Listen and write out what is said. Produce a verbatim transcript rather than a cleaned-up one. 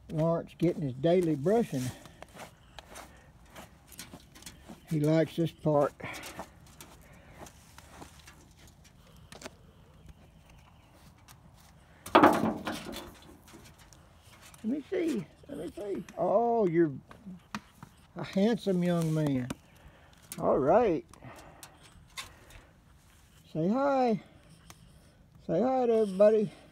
Lawrence getting his daily brushing. He likes this part. Let me see. Let me see. Oh, you're a handsome young man. All right. Say hi. Say hi to everybody.